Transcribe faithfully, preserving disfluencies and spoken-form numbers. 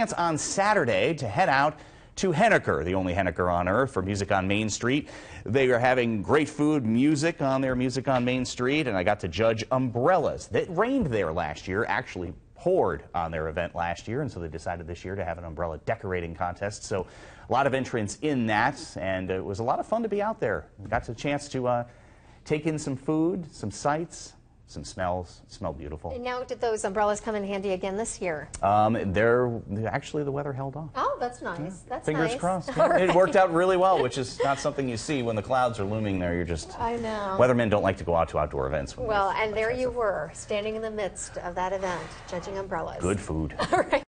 chance on Saturday to head out to Henniker, the only Henniker on earth, for Music on Main Street. They are having great food, music on their Music on Main Street, and I got to judge umbrellas that rained there last year, actually poured on their event last year, and so they decided this year to have an umbrella decorating contest. So a lot of entrants in that, and it was a lot of fun to be out there. Got the chance to uh, take in some food, some sights, some smells. It smelled beautiful. And now, did those umbrellas come in handy again this year? Um, they're actually the weather held off. Oh, that's nice. Yeah. That's Fingers nice. crossed. Yeah. Right. It worked out really well, which is not something you see when the clouds are looming there. You're just. I know. Weathermen don't like to go out to outdoor events. Well, and there you were, standing in the midst of that event, judging umbrellas. Good food. All right.